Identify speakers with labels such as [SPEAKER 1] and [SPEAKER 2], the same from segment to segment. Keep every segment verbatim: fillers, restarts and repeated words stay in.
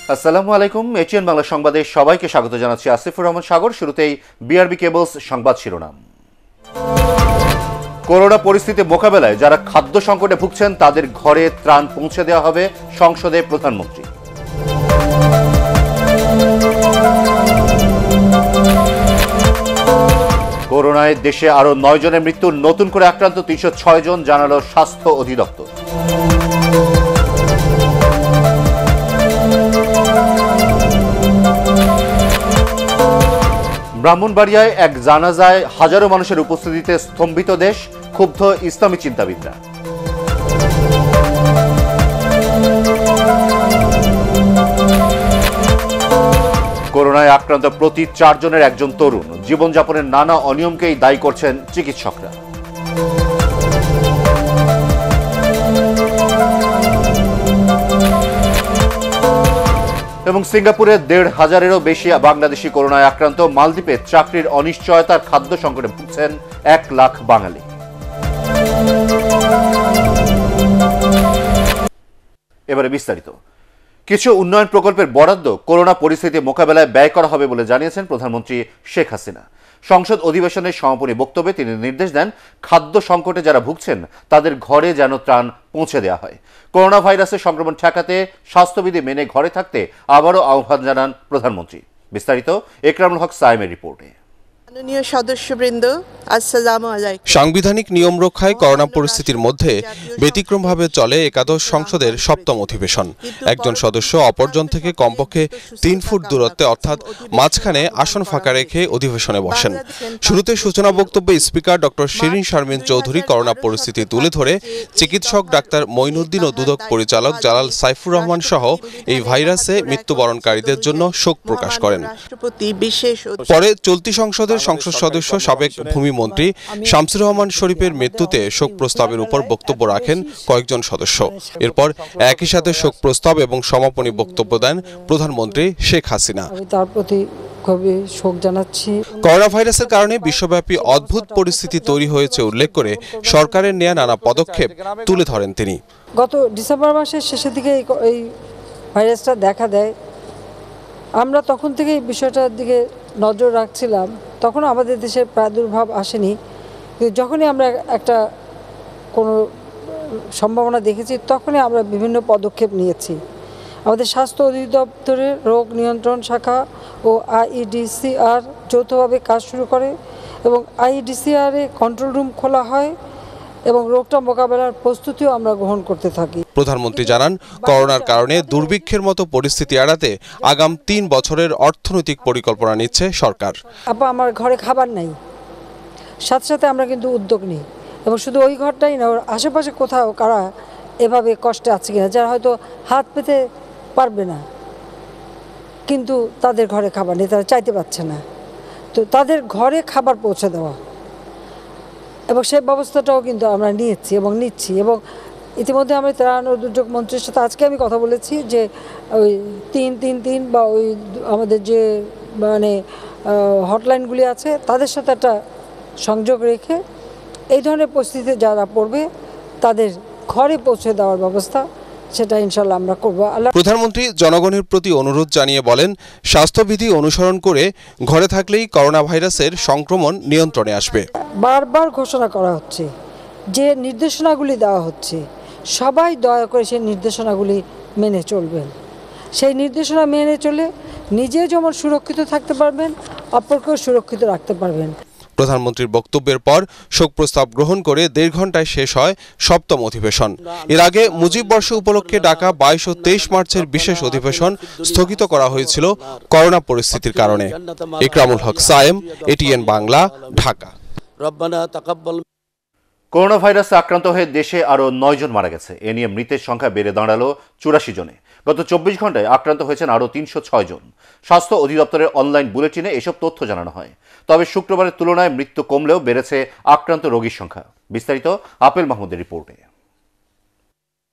[SPEAKER 1] আসসালামু আলাইকুম। এটিএন বাংলা সংবাদে সবাইকে স্বাগত জানাচ্ছি আসিফুর রহমান সাগর। শুরুতেই বিআরবি কেবলস সংবাদ শিরোনাম। করোনা পরিস্থিতি মোকাবেলায় যারা খাদ্য সংকটে ভুগছেন তাদের ঘরে ত্রাণ পৌঁছে দেওয়া হবে, সংসদে প্রধানমন্ত্রী। করোনায় দেশে আরো নয় জনের মৃত্যু, নতুন করে আক্রান্ত তিনশো ছয় জন, জানালো স্বাস্থ্য অধিদপ্তর। ব্রাহ্মণবাড়িয়ায় এক জানাজায় হাজারো মানুষের উপস্থিতিতে স্তম্ভিত দেশ, ক্ষুব্ধ ইসলামী চিন্তাবিদরা। করোনায় আক্রান্ত প্রতি চারজনের একজন তরুণ, জীবনযাপনের নানা অনিয়মকেই দায়ী করছেন চিকিৎসকরা। এবং সিঙ্গাপুরে দেড় হাজারেরও বেশি বাংলাদেশি করোনায় আক্রান্ত, মালদ্বীপে চাকরির অনিশ্চয়তার খাদ্য সংকটে ভুগছেন এক লাখ বাঙালি। এবারে বিস্তারিত। কিছু উন্নয়ন প্রকল্পের বরাদ্দ করোনা পরিস্থিতি মোকাবেলায় ব্যয় করা হবে বলে জানিয়েছেন প্রধানমন্ত্রী শেখ হাসিনা। সংসদ অধিবেশনের সমাপনী বক্তব্যে তিনি নির্দেশ দেন, খাদ্য সংকটে যারা ভুগছেন তাদের ঘরে যেন ত্রাণ পৌঁছে দেওয়া হয়। করোনা ভাইরাসের সংক্রমণ ঠেকাতে স্বাস্থ্যবিধি মেনে ঘরে থাকতে আবারও আহ্বান জানান প্রধানমন্ত্রী। বিস্তারিত একরামুল হক সায়েমের রিপোর্টে।
[SPEAKER 2] মাননীয় সদস্যবৃন্দ, আসসালামু আলাইকুম।
[SPEAKER 3] সাংবিধানিক নিয়ম রক্ষায় করোনা পরিস্থিতির মধ্যে ব্যতিক্রমভাবে চলে একাদশ সংসদের সপ্তম অধিবেশন। একজন সদস্য অপরজন থেকে কমপক্ষে তিন ফুট দূরত্বে অর্থাৎ মাঝখানে আসন ফাঁকা রেখে অধিবেশনে বসেন। শুরুতে সূচনা বক্তব্যে speaker doctor Shirin Sharmin Chowdhury corona পরিস্থিতি তুলে ধরে চিকিৎসক ডাক্তার মঈনুদ্দিন ও দুদক পরিচালক জালাল সাইফুর রহমান সহ এই ভাইরাসে মৃত্যুবরণকারীদের জন্য শোক প্রকাশ করেন। পরে চলতি সংসদের সংসদ সদস্য সাবেক ভূমিমন্ত্রী শামসুর রহমান শরীফের মৃত্যুতে শোক প্রস্তাবের উপর বক্তব্য রাখেন কয়েকজন সদস্য। এরপর একই সাথে শোক প্রস্তাব এবং সমাপনী বক্তব্য দেন প্রধানমন্ত্রী শেখ হাসিনা।
[SPEAKER 4] তার প্রতি খুবই শোক জানাচ্ছি।
[SPEAKER 3] করোনা ভাইরাসের কারণে বিশ্বব্যাপী অদ্ভুত পরিস্থিতি তৈরি হয়েছে উল্লেখ করে সরকারের নেওয়া নানা পদক্ষেপ তুলে ধরেন তিনি।
[SPEAKER 4] গত ডিসেম্বর মাসের শেষের দিকে এই ভাইরাসটা দেখা দেয়। আমরা তখন থেকে এই বিষয়টার দিকে নজর রাখছিলাম। তখন আমাদের দেশে প্রাদুর্ভাব আসেনি, কিন্তু যখনই আমরা একটা কোনো সম্ভাবনা দেখেছি তখনই আমরা বিভিন্ন পদক্ষেপ নিয়েছি। আমাদের স্বাস্থ্য অধিদপ্তরের রোগ নিয়ন্ত্রণ শাখা ও আইইডিসিআর যৌথভাবে কাজ শুরু করে এবং আইইডিসিআরে কন্ট্রোল রুম খোলা হয় এবং রোগটা মোকাবেলার প্রস্তুতিও আমরা গ্রহণ করতে থাকি।
[SPEAKER 3] প্রধানমন্ত্রী জানান, করোনার কারণে দুর্ভিক্ষের মতো পরিস্থিতি এড়াতে আগাম তিন বছরের অর্থনৈতিক পরিকল্পনা নিচ্ছে সরকার।
[SPEAKER 4] আপা, আমার ঘরে খাবার নাই, সাথে সাথে আমরা কিন্তু উদ্যোগ নিই এবং শুধু ওই ঘরটাই না, ওর আশেপাশে কোথাও কারা এভাবে কষ্টে আছে কিনা, যারা হয়তো হাত পেতে পারবে না কিন্তু তাদের ঘরে খাবার নেই, তারা চাইতে পারছে না, তো তাদের ঘরে খাবার পৌঁছে দেওয়া এবং সেই ব্যবস্থাটাও কিন্তু আমরা নিয়েছি এবং নিচ্ছি। এবং ইতিমধ্যে আমি ত্রাণ ও দুর্যোগ মন্ত্রীর সাথে আজকে আমি কথা বলেছি যে ওই তিন তিন তিন বা ওই আমাদের যে মানে হটলাইনগুলি আছে তাদের সাথে একটা সংযোগ রেখে এই ধরনের পরিস্থিতিতে যারা পড়বে তাদের ঘরে পৌঁছে দেওয়ার ব্যবস্থা সেটা ইনশাল্লাহ আমরা করবো।
[SPEAKER 3] প্রধানমন্ত্রী জনগণের প্রতি অনুরোধ জানিয়ে বলেন, স্বাস্থ্যবিধি অনুসরণ করে ঘরে থাকলেই করোনা ভাইরাসের সংক্রমণ নিয়ন্ত্রণে আসবে।
[SPEAKER 4] বারবার ঘোষণা করা হচ্ছে, যে নির্দেশনাগুলি দেওয়া হচ্ছে সবাই দয়া করে সেই নির্দেশনাগুলি মেনে চলবেন। সেই নির্দেশনা মেনে চলে নিজে যেমন সুরক্ষিত থাকতে পারবেন, অপরকেও সুরক্ষিত রাখতে পারবেন।
[SPEAKER 3] প্রধানমন্ত্রীর বক্তব্যের পর শোক প্রস্তাব গ্রহণ করে দেড় ঘন্টায় শেষ হয় সপ্তম অধিবেশন। এর আগে মুজিব বর্ষ উপলক্ষে ডাকা বাইশ ও তেইশ মার্চের বিশেষ অধিবেশন স্থগিত করা হয়েছিল করোনা পরিস্থিতির কারণে। একরামুল হক সায়েম, এটিএন বাংলা, ঢাকা।
[SPEAKER 1] করোনা ভাইরাসে আক্রান্ত হয়ে দেশে আরো নয় জন মারা গেছে। এ নিয়ে মৃতের সংখ্যা বেড়ে দাঁড়ালো চুরাশি জনে। গত চব্বিশ ঘন্টায় আক্রান্ত হয়েছেন আরো তিনশো ছয় জন। স্বাস্থ্য অধিদপ্তরের অনলাইন বুলেটিনে এসব তথ্য জানানো হয়। তবে শুক্রবারের তুলনায় মৃত্যু কমলেও বেড়েছে আক্রান্ত রোগীর সংখ্যা। বিস্তারিত আপেল মাহমুদের রিপোর্টে।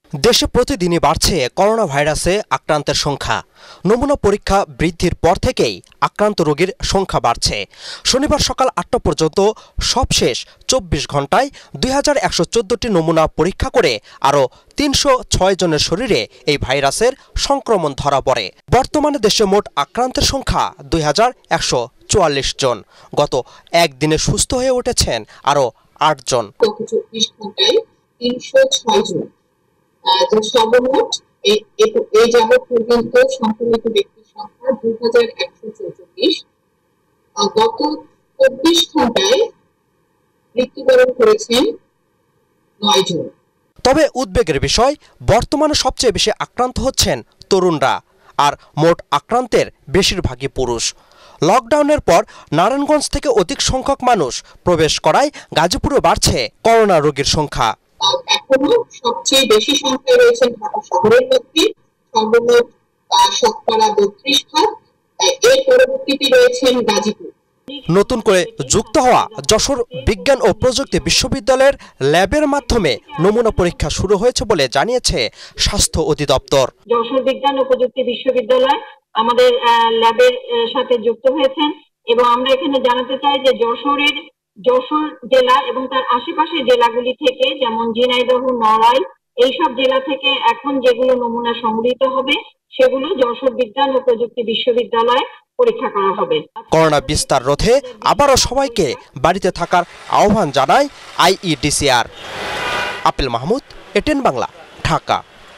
[SPEAKER 5] দেশে প্রতিদিনই বাড়ছে করোনা ভাইরাসে আক্রান্তের সংখ্যা। নমুনা পরীক্ষা বৃদ্ধির পর থেকেই আক্রান্ত রোগীর সংখ্যা বাড়ছে। শনিবার সকাল আটটা পর্যন্ত সবশেষ চব্বিশ ঘন্টায় দুই হাজার একশো চোদ্দটি নমুনা পরীক্ষা করে আরও তিনশো ছয় জনের শরীরে এই ভাইরাসের সংক্রমণ ধরা পড়ে। বর্তমানে দেশে মোট আক্রান্তের সংখ্যা দুই হাজার একশো চুয়াল্লিশ জন। গত একদিনে সুস্থ হয়ে উঠেছেন আরও আট জন।
[SPEAKER 6] চব্বিশ ঘন্টায় তিনশো ছয় জন সর্বমোট এই যাবৎ পর্যন্ত সংক্রমিত ব্যক্তির সংখ্যা দুই হাজার একশো চৌচল্লিশ। গত চব্বিশ ঘন্টায় মৃত্যুবরণ করেছেন নয় জন।
[SPEAKER 5] তবে উদ্বেগের বিষয়, বর্তমানে সবচেয়ে বেশি আক্রান্ত হচ্ছেন তরুণরা, আর মোট আক্রান্তের বেশিরভাগই পুরুষ। লকডাউনের পর নারায়ণগঞ্জ থেকে অধিক সংখ্যক মানুষ প্রবেশ করায় গাজীপুরে বাড়ছে করোনা রোগীর সংখ্যা।
[SPEAKER 6] এখনো সবচেয়ে বেশি সংখ্যায় রয়েছেন ঢাকা শহরের মধ্যে, সর্বমোট শতকরা বত্রিশ ভাগ। এর পরবর্তীতে রয়েছেন গাজীপুর।
[SPEAKER 5] নতুন করে যুক্ত হওয়া যশোর বিজ্ঞান ও প্রযুক্তি বিশ্ববিদ্যালয়ের ল্যাবের মাধ্যমে নমুনা পরীক্ষা শুরু হয়েছে বলে জানিয়েছে স্বাস্থ্য অধিদপ্তর।
[SPEAKER 7] যশোর বিজ্ঞান ও প্রযুক্তি বিশ্ববিদ্যালয় আমাদের ল্যাবের সাথে যুক্ত হয়েছেন এবং আমরা এখানে জানাতে চাই যে যশোরের যশোর জেলা এবং তার আশেপাশের জেলাগুলি থেকে, যেমন ঝিনাইদহ, নড়াইল, এইসব জেলা থেকে এখন যেগুলো নমুনা সংগৃহীত হবে সেগুলো যশোর বিজ্ঞান ও প্রযুক্তি বিশ্ববিদ্যালয়ে পরীক্ষা করা হবে।
[SPEAKER 5] করোনা বিস্তার রোধে আবারও সবাইকে বাড়িতে থাকার আহ্বান জানায় আইইডিসিআর। আপেল মাহমুদ, এটেন বাংলা, ঢাকা।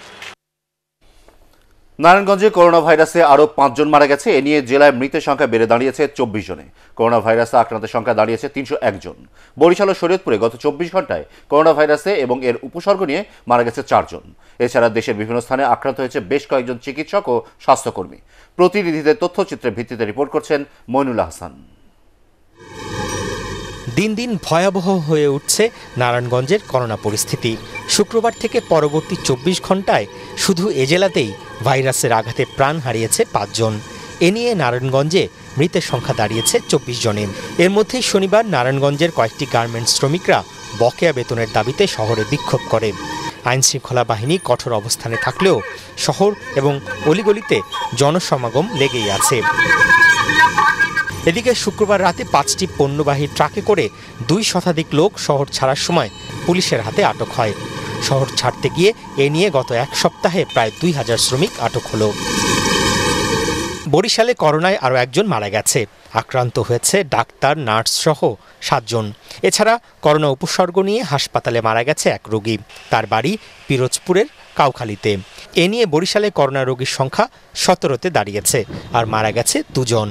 [SPEAKER 1] নারায়ণগঞ্জে করোনা ভাইরাসে আরও পাঁচজন মারা গেছে। এ নিয়ে জেলায় মৃতের সংখ্যা বেড়ে দাঁড়িয়েছে চব্বিশ জনে। করোনা ভাইরাসে আক্রান্তের সংখ্যা দাঁড়িয়েছে তিনশো এক জন। বরিশাল ও শরীয়তপুরে গত চব্বিশ ঘন্টায় করোনা ভাইরাসে এবং এর উপসর্গ নিয়ে মারা গেছে চারজন। এছাড়া দেশের বিভিন্ন স্থানে আক্রান্ত হয়েছে বেশ কয়েকজন চিকিৎসক ও স্বাস্থ্যকর্মী। প্রতিনিধিদের তথ্যচিত্রের ভিত্তিতে রিপোর্ট করছেন মইনুল হাসান।
[SPEAKER 8] দিন দিন ভয়াবহ হয়ে উঠছে নারায়ণগঞ্জের করোনা পরিস্থিতি। শুক্রবার থেকে পরবর্তী চব্বিশ ঘন্টায় শুধু এ জেলাতেই ভাইরাসের আঘাতে প্রাণ হারিয়েছে পাঁচজন। এ নিয়ে নারায়ণগঞ্জে মৃতের সংখ্যা দাঁড়িয়েছে চব্বিশ জনের। এর মধ্যেই শনিবার নারায়ণগঞ্জের কয়েকটি গার্মেন্টস শ্রমিকরা বকেয়া বেতনের দাবিতে শহরে বিক্ষোভ করে। আইনশৃঙ্খলা বাহিনী কঠোর অবস্থানে থাকলেও শহর এবং অলিগলিতে জনসমাগম লেগেই আছে। এদিকে শুক্রবার রাতে পাঁচটি পণ্যবাহী ট্রাকে করে দুই শতাধিক লোক শহর ছাড়ার সময় পুলিশের হাতে আটক হয়। শহর ছাড়তে গিয়ে এ নিয়ে গত এক সপ্তাহে প্রায় দুই হাজার শ্রমিক আটক হলো। বরিশালে করোনায় আরও একজন মারা গেছে। আক্রান্ত হয়েছে ডাক্তার, নার্স সহ সাতজন। এছাড়া করোনা উপসর্গ নিয়ে হাসপাতালে মারা গেছে এক রোগী। তার বাড়ি পিরোজপুরের কাউখালীতে। এ নিয়ে বরিশালে করোনা রোগীর সংখ্যা সতেরোতে দাঁড়িয়েছে, আর মারা গেছে দুজন।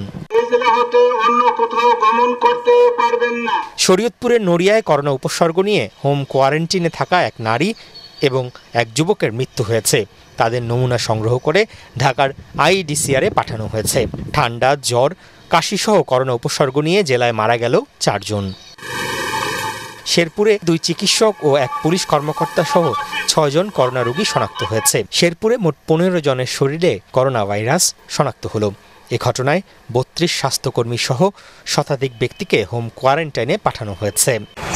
[SPEAKER 8] শরীয়তপুরের নড়িয়ায় করোনা উপসর্গ নিয়ে হোম কোয়ারেন্টিনে থাকা এক নারী এবং এক যুবকের মৃত্যু হয়েছে। তাদের নমুনা সংগ্রহ করে ঢাকার আইইডিসিআরে পাঠানো হয়েছে। ঠান্ডা, জ্বর, কাশিসহ করোনা উপসর্গ নিয়ে জেলায় মারা গেল চারজন। শেরপুরে দুই চিকিৎসক ও এক পুলিশ কর্মকর্তা সহ ছয়জন করোনা রোগী শনাক্ত হয়েছে। শেরপুরে মোট পনেরো জনের শরীরে করোনা ভাইরাস শনাক্ত হলো। এ ঘটনায় বত্রিশ স্বাস্থ্যকর্মী সহ শতাধিক ব্যক্তিকে হোম কোয়ারেন্টাইনে পাঠানো হয়েছে।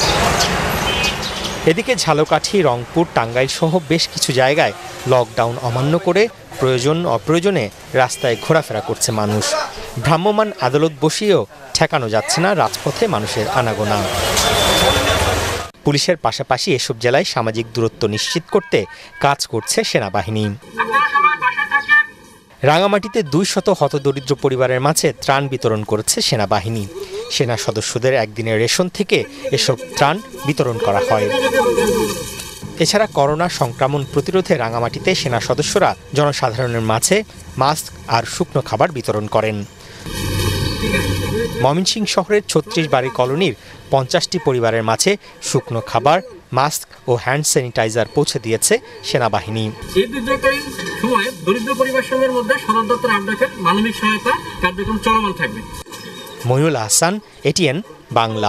[SPEAKER 8] এদিকে ঝালকাঠি, রংপুর, টাঙ্গাইল সহ বেশ কিছু জায়গায় লকডাউন অমান্য করে প্রয়োজন অপ্রয়োজনে রাস্তায় ঘোরাফেরা করছে মানুষ। ভ্রাম্যমাণ আদালত বসিয়েও ঠেকানো যাচ্ছে না রাজপথে মানুষের আনাগোনা। পুলিশের পাশাপাশি এসব জেলায় সামাজিক দূরত্ব নিশ্চিত করতে কাজ করছে সেনাবাহিনী। রাঙামাটিতে দুই শত হতদরিদ্র পরিবারের মাঝে ত্রাণ বিতরণ করেছে সেনাবাহিনী। সেনা সদস্যদের একদিনের রেশন থেকে এসব ত্রাণ বিতরণ করা হয়। এছাড়া করোনা সংক্রমণ প্রতিরোধে রাঙামাটিতে সেনা সদস্যরা জনসাধারণের মাঝে মাস্ক আর শুকনো খাবার বিতরণ করেন। ময়মনসিংহ শহরের ছত্রিশ বাড়ি কলোনির পঞ্চাশটি পরিবারের মাঝে শুকনো খাবার, মাস্ক ও হ্যান্ড স্যানিটাইজার পৌঁছে দিয়েছে সেনাবাহিনী।
[SPEAKER 9] এই দুর্যোগকালীন সময়ে দরিদ্র পরিবারসমূহের মধ্যে সদর দপ্তর আপডেটের মানবিক সহায়তা কার্যক্রম চলমান থাকবে।
[SPEAKER 8] মইনুল হাসান, এটিএন বাংলা।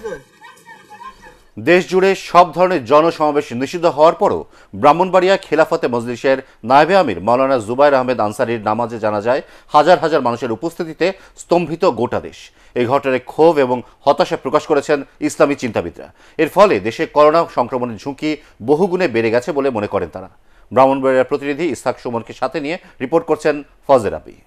[SPEAKER 1] দেশ জুড়ে সব ধরনের জনসমাবেশ নিষিদ্ধ হওয়ার পরও ব্রাহ্মণবাড়িয়া খেলাফতে মজলিসের নায়েবে আমির মাওলানা জুবাইর আহমেদ আনসারীর নামাজে জানাজায় হাজার হাজার মানুষের উপস্থিতিতে স্তম্ভিত গোটা দেশ। এই ঘটনায় ক্ষোভ এবং হতাশা প্রকাশ করেছেন ইসলামী চিন্তাবিদরা। এর ফলে দেশে করোনা সংক্রমণের ঝুঁকি বহুগুণে বেড়ে গেছে বলে মনে করেন তারা। ব্রাহ্মণবাড়িয়ার প্রতিনিধি ইসহাক সুমনকে সাথে নিয়ে রিপোর্ট করছেন ফজলে রাব্বি।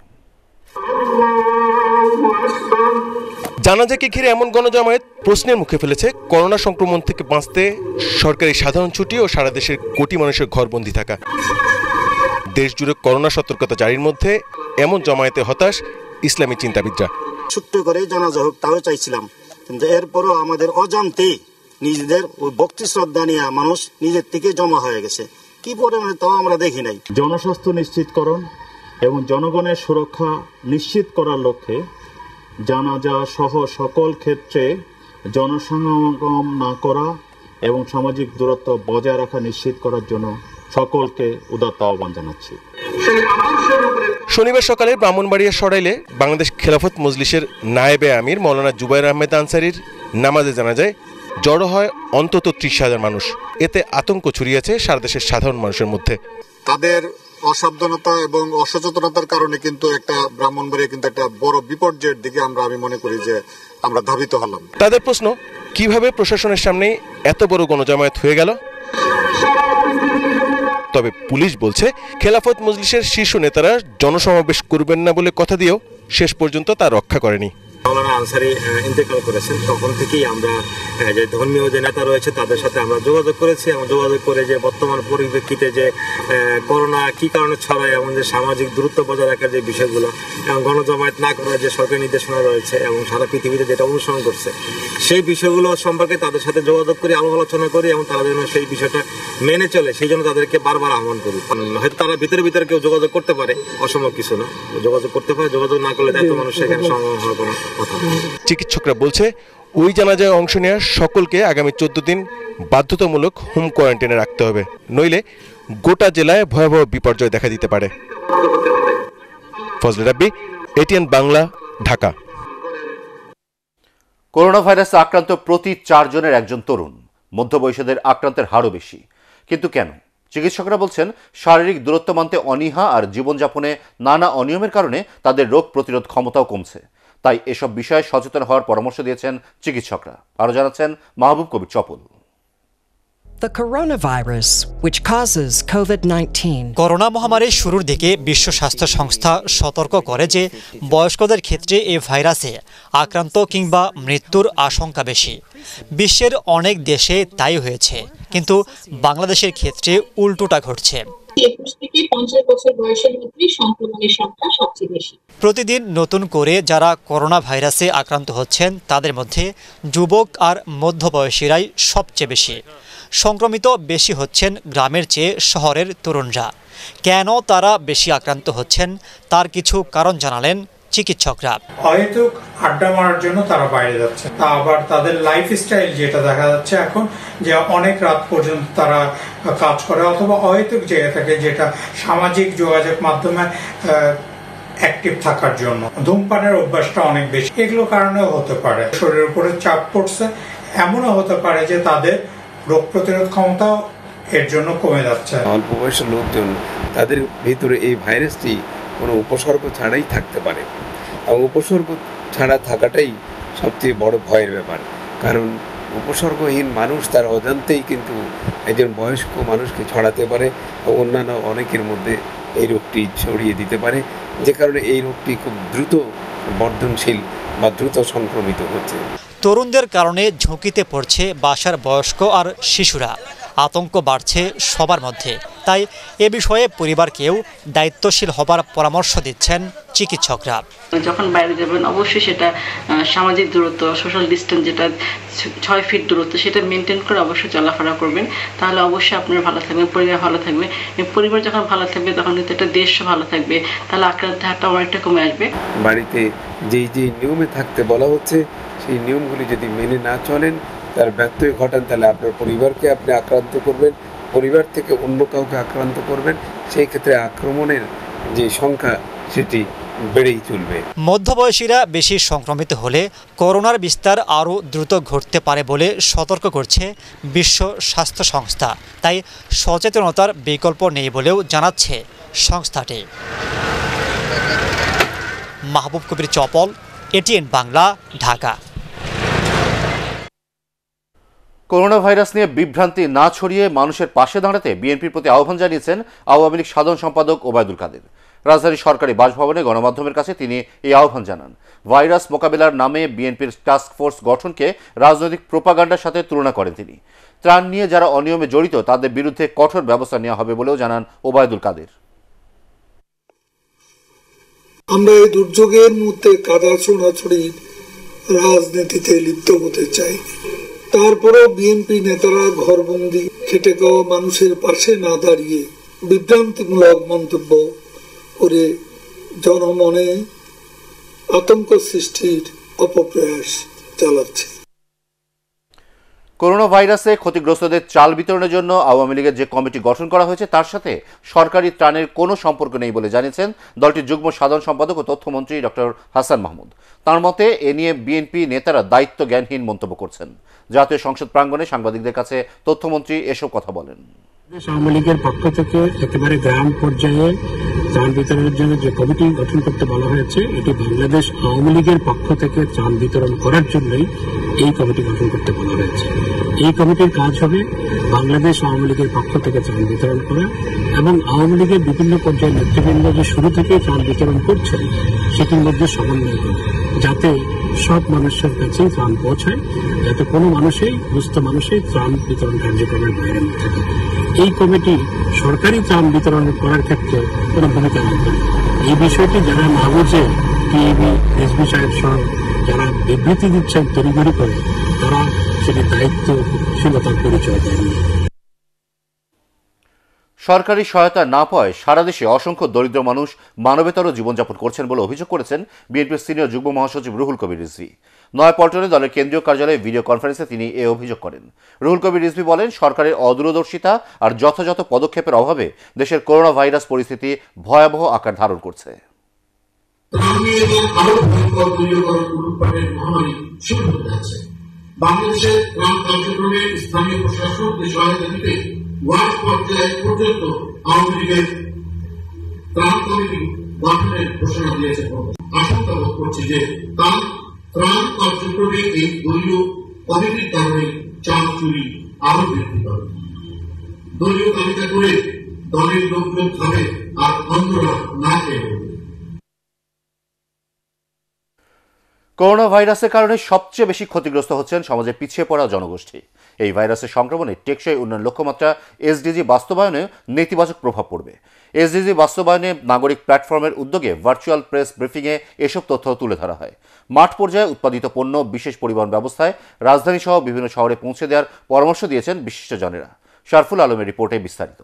[SPEAKER 3] জানাজাকে ঘিরে এমন গণজমায়েত প্রশ্নের মুখে ফেলেছে করোনা সংক্রমণ থেকে বাঁচতে সরকারি সাধারণ ছুটি ও সারা দেশের কোটি মানুষের ঘরবন্দি থাকা। দেশ জুড়ে করোনা সতর্কতা জারির মধ্যে এমন জমায়েতে হতাশ ইসলামী চিন্তাবিদরা।
[SPEAKER 10] ছোট্ট করে জানাজা হোক তাও চাইছিলাম, কিন্তু এরপরও আমাদের অজান্তেই নিজেদের ওই ভক্তি শ্রদ্ধা নিয়ে মানুষ নিজের থেকে জমা হয়ে গেছে। কি পরিমাণে তাও আমরা দেখি নাই।
[SPEAKER 11] জনস্বাস্থ্য নিশ্চিতকরণ এবং জনগণের সুরক্ষা নিশ্চিত করার লক্ষ্যে জানাজা সহ সকল ক্ষেত্রে জনসমাগম না করা এবং সামাজিক দূরত্ব বজায় রাখা নিশ্চিত করার জন্য সকলকে উদাত্ত আহ্বান জানাচ্ছি।
[SPEAKER 3] শনিবার সকালে ব্রাহ্মণবাড়িয়া সরাইলে বাংলাদেশ খেলাফত মজলিসের নায়েবে আমির মৌলানা জুবাইর আহমেদ আনসারির নামাজে জানাজায় জড়ো হয় অন্তত ত্রিশ হাজার মানুষ। এতে আতঙ্ক ছড়িয়েছে সারা দেশের সাধারণ মানুষের মধ্যে।
[SPEAKER 12] তাদের অসাবধানতা এবং অসচেতনতার কারণে কিন্তু একটা ব্রাহ্মণবাড়িয়া কিন্তু একটা বড় বিপর্যয়ের দিকে আমরা আমি মনে করি যে আমরা ধাবিত হলাম।
[SPEAKER 3] তাদের প্রশ্ন, কিভাবে প্রশাসনের সামনে এত বড় গণজমায়েত হয়ে গেল? তবে পুলিশ বলছে খেলাফত মজলিসের শীর্ষ নেতারা জনসমাবেশ করবেন না বলে কথা দিয়েও শেষ পর্যন্ত তা রক্ষা করেনি।
[SPEAKER 10] মৌলানা আনসারী ইন্তেকাল করেছেন, তখন থেকেই আমরা যে ধর্মীয় যে নেতা রয়েছে তাদের সাথে আমরা যোগাযোগ করেছি এবং যোগাযোগ করে যে বর্তমান পরিপ্রেক্ষিতে যে করোনা কি কারণে ছড়ায় এবং যে সামাজিক দূরত্ব বজায় রাখার যে বিষয়গুলো এবং গণজমায়েত না করার যে সরকারি নির্দেশনা রয়েছে এবং সারা পৃথিবীতে যেটা অনুসরণ করছে সেই বিষয়গুলো সম্পর্কে তাদের সাথে যোগাযোগ করি, আলাপ আলোচনা করি এবং তারা যেন সেই বিষয়টা মেনে চলে সেই জন্য তাদেরকে বারবার আহ্বান করি। হয়তো তারা ভিতরে ভিতরে কেউ যোগাযোগ করতে পারে, অসম্ভব কিছু না, যোগাযোগ করতে পারে, যোগাযোগ না করলে এত মানুষ সেখানে সমাগম হওয়ার কোনো কথা না।
[SPEAKER 3] চিকিৎসকরা বলছে ওই জানাজায় অংশ নেওয়া সকলকে আগামী চোদ্দ দিন বাধ্যতামূলক হোম কোয়ারেন্টাইনে রাখতে হবে, নইলে গোটা জেলায় ভয়াবহ বিপর্যয় দেখা দিতে পারে। ফজলে রাব্বি, এটিএন বাংলা, ঢাকা।
[SPEAKER 1] করোনা ভাইরাসে আক্রান্ত প্রতি চারজনের একজন তরুণ। মধ্যবয়সীদের আক্রান্তের হারও বেশি। কিন্তু কেন? চিকিৎসকরা বলছেন শারীরিক দূরত্ব মানতে অনীহা আর জীবনযাপনে নানা অনিয়মের কারণে তাদের রোগ প্রতিরোধ ক্ষমতাও কমছে। তাই এসব বিষয়ে সচেতন হওয়ার পরামর্শ দিয়েছেন চিকিৎসকরা। আরও জানাচ্ছেন Mahbub Kabir Chapal.
[SPEAKER 13] The coronavirus, which causes COVID nineteen.
[SPEAKER 14] Corona মহামারীর শুরুর দিকে বিশ্ব স্বাস্থ্য সংস্থা সতর্ক করে যে বয়স্কদের ক্ষেত্রে এই ভাইরাসে আক্রান্ত কিংবা মৃত্যুর আশঙ্কা বেশি। বিশ্বের অনেক দেশে তাই হয়েছে, কিন্তু বাংলাদেশের ক্ষেত্রে উল্টোটা ঘটছে।
[SPEAKER 6] একুশ থেকে পঞ্চাশ বছর বয়সের মধ্যে সংক্রমণের সংখ্যা সবচেয়ে বেশি।
[SPEAKER 14] প্রতিদিন নতুন করে যারা করোনা ভাইরাসে আক্রান্ত হচ্ছেন তাদের মধ্যে যুবক আর মধ্যবয়সীরাই সবচেয়ে বেশি। সংক্রমিত বেশি হচ্ছেন গ্রামের চেয়ে শহরের তরুণরা। কেন তারা বেশি আক্রান্ত হচ্ছেন তার কিছু কারণ জানালেন চিকিৎসকরা।
[SPEAKER 15] হয়তো আড্ডা মারার জন্য তারা বাইরে যাচ্ছে, আবার তাদের লাইফস্টাইল যেটা দেখা যাচ্ছে এখন যে অনেক রাত পর্যন্ত তারা কাজ করে, অথবা অহেতুক জায়গা থাকে যেটা সামাজিক যোগাযোগ মাধ্যমে অ্যাক্টিভ থাকার জন্য ধূমপানের অভ্যাসটা অনেক বেশি। এগুলো কারণেও হতে পারে শরীরের উপরে চাপ পড়ছে, এমনও হতে পারে যে তাদের রোগ প্রতিরোধ ক্ষমতাও এর জন্য কমে যাচ্ছে।
[SPEAKER 16] অল্প বয়সের লোকজন তাদের ভিতরে এই ভাইরাসটি কোনো উপসর্গ ছাড়াই থাকতে পারে, এবং উপসর্গ ছাড়া থাকাটাই সবচেয়ে বড় ভয়ের ব্যাপার। কারণ উপসর্গহীন মানুষ তার অজান্তেই কিন্তু একজন বয়স্ক মানুষকে ছড়াতে পারে এবং অন্যান্য অনেকের মধ্যে এই রোগটি ছড়িয়ে দিতে পারে, যে কারণে এই রোগটি খুব দ্রুত বর্ধনশীল বা দ্রুত সংক্রমিত হচ্ছে।
[SPEAKER 14] তরুণদের কারণে ঝুঁকিতে পড়ছে বাসার বয়স্ক আর শিশুরা। আতঙ্ক বাড়ছে সবার মধ্যে। তাই এ বিষয়ে পরিবারকেও দায়িত্বশীল হবার পরামর্শ দিচ্ছেন চিকিৎসকরা।
[SPEAKER 17] যখন বাইরে যাবেন অবশ্যই সেটা সামাজিক দূরত্ব, সোশ্যাল ডিস্টেন্স যেটা ছয় ফিট দূরত্ব সেটা মেনটেন করে অবশ্যই চলাফেরা করবেন। তাহলে অবশ্যই আপনারা ভালো থাকবেন, পরিবার ভালো থাকবে। পরিবার যখন ভালো থাকবে তখন কিন্তু একটা দেশও ভালো থাকবে, তাহলে আক্রান্তের হারটা অনেকটা কমে আসবে।
[SPEAKER 16] বাড়িতে যেই যেই নিয়মে থাকতে বলা হচ্ছে সেই নিয়মগুলি যদি মেনে না চলেন, তার ব্যত্যয় ঘটান, তাহলে আপনার পরিবারকে আপনি আক্রান্ত করবেন, পরিবার থেকে অন্য কাউকে আক্রান্ত করবেন। সেই ক্ষেত্রে আক্রমণের যে সংখ্যা সেটি বেড়েই চলবে।
[SPEAKER 14] মধ্যবয়সীরা বেশি সংক্রমিত হলে করোনার বিস্তার আরও দ্রুত ঘটতে পারে বলে সতর্ক করছে বিশ্ব স্বাস্থ্য সংস্থা। তাই সচেতনতার বিকল্প নেই বলেও জানাচ্ছে সংস্থাটি। Mahbub Kabir Chapal, ATN Bangla, Dhaka.
[SPEAKER 1] Corona virus নিয়ে বিভ্রান্তি না ছড়িয়ে মানুষের পাশে দাঁড়াতে বিএনপির প্রতি আহ্বান জানিয়েছেন আওয়ামী লীগ সাধারণ সম্পাদক ওবায়দুল কাদের। রাজধানীর সরকারি বাসভবনে গণমাধ্যমের কাছে তিনি এই আহ্বান জানান। ভাইরাস মোকাবেলার নামে বিএনপির টাস্ক ফোর্স গঠনকে রাজনৈতিক প্রোপাগান্ডার সাথে তুলনা করেন তিনি। ত্রাণ নিয়ে যারা অনিয়মে জড়িত তাদের বিরুদ্ধে কঠোর ব্যবস্থা নেওয়া হবে বলেও জানান ওবায়দুল কাদের।
[SPEAKER 18] আমরা এই দুর্যোগের মুহূর্তে কাদা ছোড়াছড়ির রাজনীতিতে লিপ্ত হতে চাই। তারপরেও বিএনপি নেতারা ঘরবন্দি খেটে খাওয়া মানুষের পাশে না দাঁড়িয়ে বিভ্রান্তিমূলক মন্তব্য করে জনমনে আতঙ্ক সৃষ্টির অপপ্রয়াস চালাচ্ছে।
[SPEAKER 1] করোনা ভাইরাসে ক্ষতিগ্রস্তদের চাল বিতরণের জন্য আওয়ামী লীগের যে কমিটি গঠন করা হয়েছে তার সাথে সরকারি ত্রাণের কোনো সম্পর্ক নেই বলে জানিয়েছেন দলটির যুগ্ম সাধারণ সম্পাদক ও তথ্যমন্ত্রী ডক্টর হাসান মাহমুদ। তার মতে এ নিয়ে বিএনপি নেতারা দায়িত্ব জ্ঞানহীন মন্তব্য করছেন। জাতীয় সংসদ প্রাঙ্গণে সাংবাদিকদের কাছে তথ্যমন্ত্রী এসব কথা বলেন।
[SPEAKER 19] আওয়ামী লীগের পক্ষ থেকে একেবারে গ্রাম পর্যায়ে ত্রাণ বিতরণের জন্য যে কমিটি গঠন করতে বলা হয়েছে, এটি বাংলাদেশ আওয়ামী লীগের পক্ষ থেকে ত্রাণ বিতরণ করার জন্যই এই কমিটি গঠন করতে বলা হয়েছে। এই কমিটির কাজ হবে বাংলাদেশ আওয়ামী লীগের পক্ষ থেকে ত্রাণ বিতরণ করা এবং আওয়ামী লীগের বিভিন্ন পর্যায়ের নেতৃবৃন্দ যে শুরু থেকেই ত্রাণ বিতরণ করছেন সেটির মধ্যে সমন্বয় করে, যাতে সব মানুষের কাছেই ত্রাণ পৌঁছায়, যাতে কোনো মানুষই দুস্থ মানুষই ত্রাণ বিতরণ কার্যক্রমের বাইরে না থাকে। এই কমিটি সরকারি ত্রাণ বিতরণ করার ক্ষেত্রে কোনো ভূমিকা রাখবে। এই বিষয়টি যারা না বুঝে টিএবি এসবি সাহেব সহ যারা বিবৃতি দিচ্ছেন তড়িঘড়ি করে, তারা সেটি দায়িত্বশীলতার পরিচয় দেয়নি।
[SPEAKER 1] সরকারি সহায়তা না পাওয়ায় সারা দেশে অসংখ্য দরিদ্র মানুষ মানবেতর জীবনযাপন করছেন বলে অভিযোগ করেছেন বিএনপির সিনিয়র যুগ্ম মহাসচিব রুহুল কবির রিজভী। নয়াপল্টনে দলের কেন্দ্রীয় কার্যালয়ে ভিডিও কনফারেন্সে তিনি এ অভিযোগ করেন। রুহুল কবির রিজভী বলেন, সরকারের অদূরদর্শিতা আর যথাযথ পদক্ষেপের অভাবে দেশের করোনা ভাইরাস পরিস্থিতি ভয়াবহ আকার ধারণ করছে।
[SPEAKER 20] বাংলাদেশের ত্রাণ কার্যক্রমে স্থানীয় প্রশাসনকে সহায়তা দিতে ওয়ার্ড পর্যায়ে পর্যন্ত আওয়ামী লীগের ত্রাণ কমিটি গঠনের ঘোষণা দিয়েছে। আশঙ্কা বোধ করছি যে ত্রাণ ত্রাণ কার্যক্রমে এই দলীয় কমিটির কারণে চাল চুরি আরো বৃদ্ধি পাবে। দলীয় তালিকা করে দলের লোকজন খাবে আর অন্যরা না খেয়ে হবে।
[SPEAKER 1] করোনা ভাইরাসের কারণে সবচেয়ে বেশি ক্ষতিগ্রস্ত হচ্ছেন সমাজের পিছিয়ে পড়া জনগোষ্ঠী। এই ভাইরাসের সংক্রমণে টেকসই উন্নয়ন লক্ষ্যমাত্রা এসডিজি বাস্তবায়নে নেতিবাচক প্রভাব পড়বে। এসডিজি বাস্তবায়নে নাগরিক প্ল্যাটফর্মের উদ্যোগে ভার্চুয়াল প্রেস ব্রিফিংয়ে এসব তথ্য তুলে ধরা হয়। মাঠ পর্যায়ে উৎপাদিত পণ্য বিশেষ পরিবহন ব্যবস্থায় রাজধানী সহ বিভিন্ন শহরে পৌঁছে দেওয়ার পরামর্শ দিয়েছেন বিশিষ্টজনেরা। শারফুল আলমের রিপোর্টে বিস্তারিত।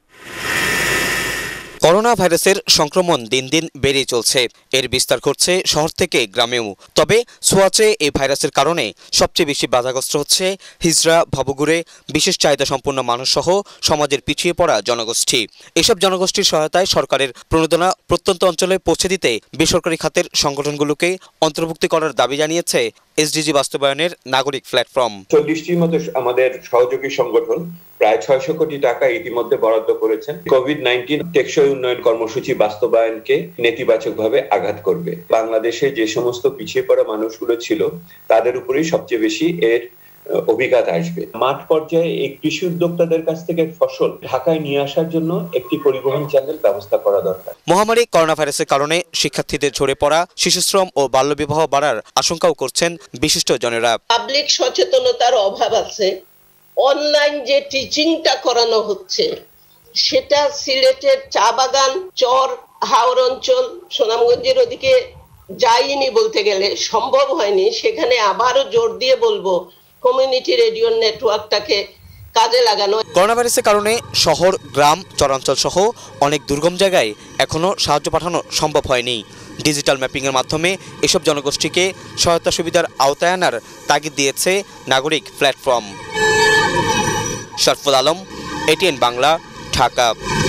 [SPEAKER 21] করোনা ভাইরাসের সংক্রমণ দিন দিন বেড়েই চলছে। এর বিস্তার ঘটছে শহর থেকে গ্রামেও। তবে ছোঁয়াচে এই ভাইরাসের কারণে সবচেয়ে বেশি বাধাগ্রস্ত হচ্ছে হিজড়া, ভবঘুরে, বিশেষ চাহিদা সম্পন্ন মানুষ সহ সমাজের পিছিয়ে পড়া জনগোষ্ঠী। এসব জনগোষ্ঠীর সহায়তায় সরকারের প্রণোদনা প্রত্যন্ত অঞ্চলে পৌঁছে দিতে বেসরকারি খাতের সংগঠনগুলোকে অন্তর্ভুক্তি করার দাবি জানিয়েছে এসডিজি বাস্তবায়নের নাগরিক প্ল্যাটফর্ম।
[SPEAKER 22] চল্লিশটির মতো আমাদের সহযোগী সংগঠন প্রায় ছয়শো কোটি টাকা ইতিমধ্যে বরাদ্দ করেছেন। কোভিড নাইন্টিন টেকসই উন্নয়ন কর্মসূচি বাস্তবায়নকে নেতিবাচকভাবে আঘাত করবে। বাংলাদেশে যে সমস্ত পিছিয়ে পড়া মানুষগুলো ছিল তাদের উপরেই সবচেয়ে বেশি এর অভিজ্ঞতা আসবে। মাঠ পর্যায়ে এই কৃষি উদ্যোক্তাদের কাছ থেকে ফসল ঢাকায় নিয়ে আসার জন্য একটি পরিবহন চ্যানেল ব্যবস্থা করা দরকার।
[SPEAKER 21] মহামারী করোনা ভাইরাসের কারণে শিক্ষার্থীদের ঝরে পড়া, শিশুশ্রম ও বাল্যবিবাহ বাড়ার আশঙ্কাও করছেন বিশিষ্টজনেরা।
[SPEAKER 23] পাবলিক সচেতনতার অভাব আছে। অনলাইন যে টিচিংটা করানো হচ্ছে সেটা সিলেটের চা বাগান, চর, হাওর অঞ্চল, সুনামগঞ্জের ওদিকে যায়নি বলতে গেলে, সম্ভব হয়নি। সেখানে আবারও জোর দিয়ে বলবো কমিউনিটি রেডিও নেটওয়ার্কটাকে কাজে লাগানো।
[SPEAKER 21] করোনা ভাইরাসের কারণে শহর, গ্রাম, চরাঞ্চল সহ অনেক দুর্গম জায়গায় এখনো সাহায্য পাঠানো সম্ভব হয়নি। ডিজিটাল ম্যাপিং এর মাধ্যমে এসব জনগোষ্ঠীকে সহায়তা সুবিধার আওতায় আনার তাগিদ দিয়েছে নাগরিক platform. Sharful Alam, ATN Bangla, Dhaka.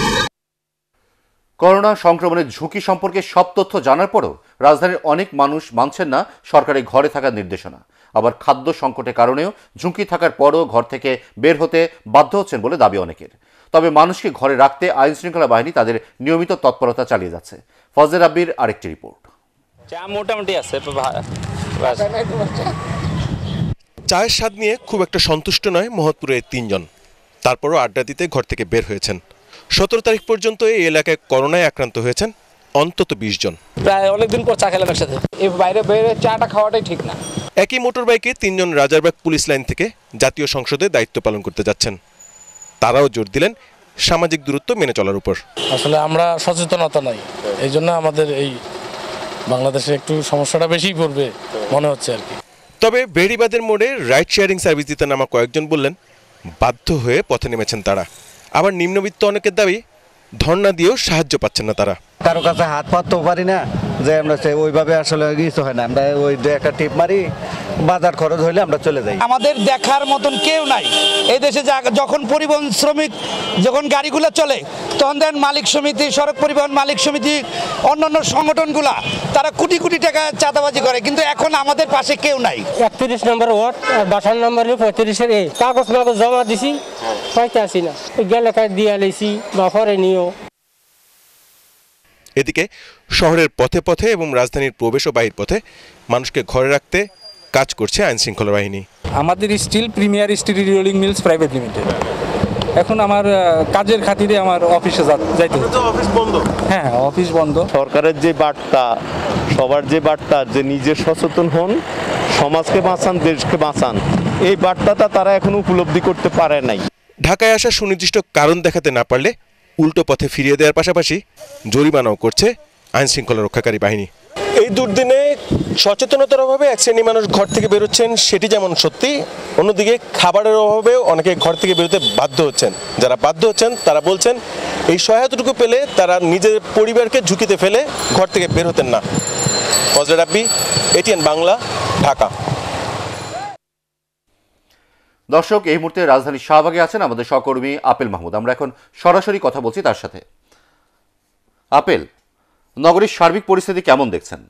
[SPEAKER 1] Corona সংক্রমণের ঝুঁকি সম্পর্কে সব তথ্য জানার পরও রাজধানীর অনেক মানুষ মানছেন না সরকারি ঘরে থাকার নির্দেশনা। আবার খাদ্য সংকটের কারণেও ঝুঁকি থাকার পরও ঘর থেকে বের হতে বাধ্য হচ্ছেন বলে দাবি অনেকের। তবে মানুষকে ঘরে রাখতে আইন শৃঙ্খলা বাহিনী তাদের নিয়মিত তৎপরতা চালিয়ে যাচ্ছে। ফজলে রাব্বির আরেকটি রিপোর্ট।
[SPEAKER 24] মোটামুটি আছে।
[SPEAKER 3] চায়ের স্বাদ নিয়ে খুব একটা সন্তুষ্ট নয় মহৎপুরের তিনজন, তারপরও আড্ডা দিতে ঘর থেকে বের হয়েছেন। সতেরো তারিখ পর্যন্ত এই এলাকায় করোনায় আক্রান্ত হয়েছেন অন্তত বিশ জন।
[SPEAKER 2] প্রায় অনেকদিন পর চা খেলাম একসাথে, এই বাইরে বাইরে চাটা খাওয়াটাই ঠিক না।
[SPEAKER 3] একই মোটর বাইকে তিনজন রাজারবাগ পুলিশ লাইন থেকে জাতীয় সংসদে দায়িত্ব পালন করতে যাচ্ছেন। তারাও জোর দিলেন সামাজিক দূরত্ব মেনে চলার উপর।
[SPEAKER 2] আসলে আমরা সচেতনতা নাই, এই জন্য আমাদের এই বাংলাদেশে একটু সমস্যাটা বেশিই পড়বে মনে হচ্ছে আর কি।
[SPEAKER 3] তবে বেড়িবাঁধের মোড়ে রাইড শেয়ারিং সার্ভিস দিতে নামা কয়েকজন বললেন বাধ্য হয়ে পথে নেমেছেন তারা। আবার নিম্নবিত্ত অনেকের দাবি ধর্ণা দিয়েও সাহায্য পাচ্ছেন না তারা।
[SPEAKER 4] কারো কাছে হাত পাততেও পারি না, যে আমরা ওইভাবে আসলে কিছু হয় না, আমরা ওই একটা টিপ মারি, বাজার খরচ হইলে আমরা চলে যাই।
[SPEAKER 7] আমাদের দেখার মতন কেউ নাই এই দেশে। যখন পরিবহন শ্রমিক যখন গাড়িগুলো চলে তখন দেন মালিক সমিতি, সড়ক পরিবহন মালিক সমিতি, অন্যান্য সংগঠনগুলা তারা কোটি কোটি টাকা চাঁদাবাজি করে, কিন্তু এখন আমাদের পাশে কেউ নাই।
[SPEAKER 24] একত্রিশ নম্বর ওয়ার্ড আর বাসার নম্বর হলো পঁয়ত্রিশের এই কাগজ মাগজ জমা দিছি, পাইতে আসি না, গেলে দিয়ে আলাইছি বা পরে নিও।
[SPEAKER 3] এদিকে শহরের পথে পথে এবং রাজধানীর প্রবেশ ও বাহির পথে মানুষকে ঘরে রাখতে কাজ করছে আইন শৃঙ্খলা বাহিনী।
[SPEAKER 2] আমাদের steel premier steel rolling mills private limited, এখন আমার কাজের খাতিরে আমার অফিসে যাইতে হচ্ছে।
[SPEAKER 25] অফিস বন্ধ?
[SPEAKER 2] হ্যাঁ, অফিস বন্ধ।
[SPEAKER 25] সরকারের যে বার্তা, সবার যে বার্তা যে নিজে সচেতন হন, সমাজকে বাঁচান, দেশকে বাঁচান, এই বার্তাটা তারা এখন উপলব্ধি করতে পারে নাই।
[SPEAKER 3] ঢাকায় আসা সুনির্দিষ্ট কারণ দেখাতে না পারলে উল্টো পথে ফিরিয়ে দেওয়ার পাশাপাশি জরিমানাও করছে আইন শৃঙ্খলা রক্ষাকারী বাহিনী। এই দুর্দিনে সচেতনতার অভাবে এক শ্রেণী মানুষ ঘর থেকে বেরোচ্ছেন, সেটি যেমন সত্যি, অন্যদিকে খাবারের অভাবেও অনেকে ঘর থেকে বেরোতে বাধ্য হচ্ছেন। যারা বাধ্য হচ্ছেন তারা বলছেন এই সহায়তাটুকু পেলে তারা নিজের পরিবারকে ঝুঁকিতে ফেলে ঘর থেকে বের হতেন না। ফজলে রাব্বি, এটিএন বাংলা, ঢাকা।
[SPEAKER 1] দর্শক, এই মুহূর্তে রাজধানীর শাহবাগে আছেন আমাদের সহকর্মী আপেল মাহমুদ। আমরা এখন সরাসরি কথা বলছি তার সাথে। আপেল, নগরীর সার্বিক পরিস্থিতি কেমন দেখছেন?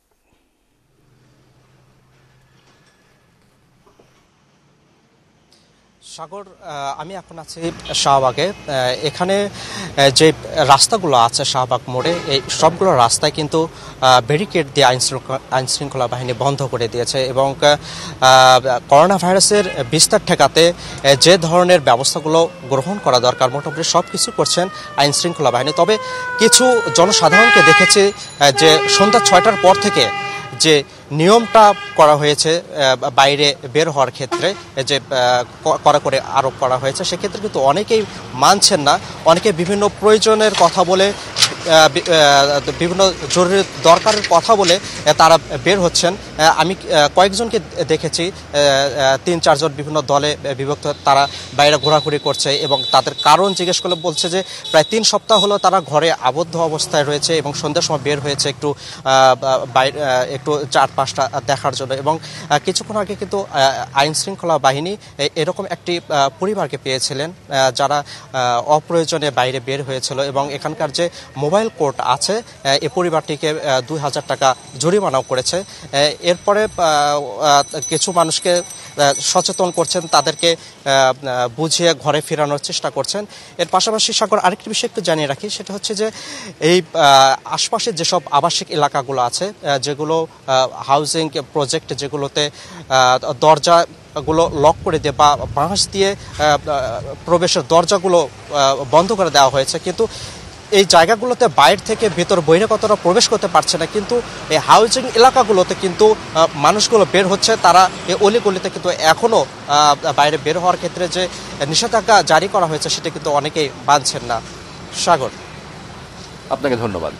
[SPEAKER 5] সাগর, আমি এখন আছি শাহবাগে। এখানে যে রাস্তাগুলো আছে শাহবাগ মোড়ে, এই সবগুলো রাস্তায় কিন্তু ব্যারিকেড দিয়ে আইন আইন শৃঙ্খলা বাহিনী বন্ধ করে দিয়েছে এবং করোনা ভাইরাসের বিস্তার ঠেকাতে যে ধরনের ব্যবস্থাগুলো গ্রহণ করা দরকার মোটামুটি সব কিছু করছেন আইন শৃঙ্খলা বাহিনী। তবে কিছু জনসাধারণকে দেখেছি যে সন্ধ্যা ছয়টার পর থেকে যে নিয়মটা করা হয়েছে বাইরে বের হওয়ার ক্ষেত্রে, যে কড়া করে আরোপ করা হয়েছে, সেক্ষেত্রে কিন্তু অনেকেই মানছেন না। অনেকে বিভিন্ন প্রয়োজনের কথা বলে, বিভিন্ন জরুরি দরকারের কথা বলে তারা বের হচ্ছেন। আমি কয়েকজনকে দেখেছি, তিন চারজন বিভিন্ন দলে বিভক্ত, তারা বাইরে ঘোরাঘুরি করছে এবং তাদের কারণ জিজ্ঞেস করলে বলছে যে প্রায় তিন সপ্তাহ হলো তারা ঘরে আবদ্ধ অবস্থায় রয়েছে এবং সন্ধ্যার সময় বের হয়েছে একটু বাইরে একটু চারপাশটা দেখার জন্য। এবং কিছুক্ষণ আগে কিন্তু আইন শৃঙ্খলা বাহিনী এরকম একটি পরিবারকে পেয়েছিলেন যারা অপ্রয়োজনে বাইরে বের হয়েছিল এবং এখানকার যে মোবাইল কোর্ট আছে এই পরিবারটিকে দুই হাজার টাকা জরিমানাও করেছে। এরপরে কিছু মানুষকে সচেতন করছেন, তাদেরকে বুঝিয়ে ঘরে ফেরানোর চেষ্টা করছেন। এর পাশাপাশি সাগর, আরেকটি বিষয় একটু জানিয়ে রাখি, সেটা হচ্ছে যে এই আশপাশের যেসব আবাসিক এলাকাগুলো আছে, যেগুলো হাউজিং প্রজেক্ট, যেগুলোতে দরজাগুলো লক করে দিয়ে বা বাঁশ দিয়ে প্রবেশের দরজাগুলো বন্ধ করে দেওয়া হয়েছে, কিন্তু এই জায়গাগুলোতে বাইরে থেকে ভেতর বহিরাগতরা প্রবেশ করতে পারছে না, কিন্তু এই হাউজিং এলাকাগুলোতে কিন্তু মানুষগুলো বের হচ্ছে। তারা এই অলিগলিতে কিন্তু এখনও বাইরে বের হওয়ার ক্ষেত্রে যে নিষেধাজ্ঞা জারি করা হয়েছে সেটা কিন্তু অনেকেই মানছেন না। সাগর,
[SPEAKER 1] আপনাকে ধন্যবাদ।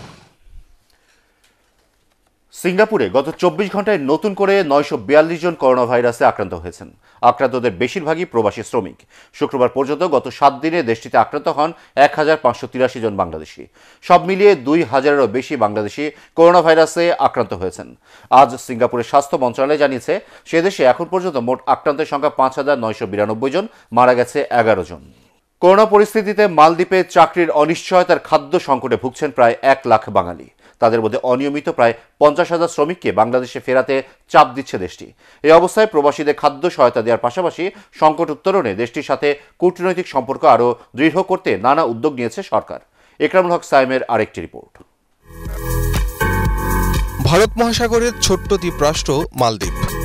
[SPEAKER 1] সিঙ্গাপুরে গত চব্বিশ ঘন্টায় নতুন করে নয়শো বিয়াল্লিশ জন করোনা ভাইরাসে আক্রান্ত হয়েছেন। আক্রান্তদের বেশিরভাগই প্রবাসী শ্রমিক। শুক্রবার পর্যন্ত গত সাত দিনে দেশটিতে আক্রান্ত হন এক হাজার পাঁচশো তিরাশি জন বাংলাদেশি। সব মিলিয়ে দুই হাজারেরও বেশি বাংলাদেশি করোনা ভাইরাসে আক্রান্ত হয়েছেন। আজ সিঙ্গাপুরের স্বাস্থ্য মন্ত্রণালয় জানিয়েছে সে দেশে এখন পর্যন্ত মোট আক্রান্তের সংখ্যা পাঁচ হাজার নয়শো বিরানব্বই জন, মারা গেছে এগারো জন। করোনা পরিস্থিতিতে মালদ্বীপে চাকরির অনিশ্চয়তার খাদ্য সংকটে ভুগছেন প্রায় এক লাখ বাঙালি। তাদের মধ্যে অনিয়মিত প্রায় পঞ্চাশ হাজার শ্রমিককে বাংলাদেশে ফেরাতে চাপ দিচ্ছে দেশটি। এই অবস্থায় প্রবাসীদের খাদ্য সহায়তা দেওয়ার পাশাপাশি সংকট উত্তরণে দেশটির সাথে কূটনৈতিক সম্পর্ক আরও দৃঢ় করতে নানা উদ্যোগ নিয়েছে সরকার। একরামুল হক সাইমের আরেকটি রিপোর্ট।
[SPEAKER 3] ভারত মহাসাগরের ছোট্ট দ্বীপরাষ্ট্র মালদ্বীপ